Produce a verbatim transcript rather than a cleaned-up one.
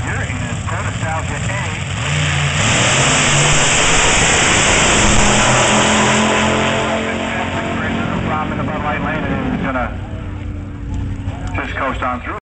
passenger is Pro Nostalgia A. Fantastic bridge in the Bud Light Lane, and he's gonna just coast on through.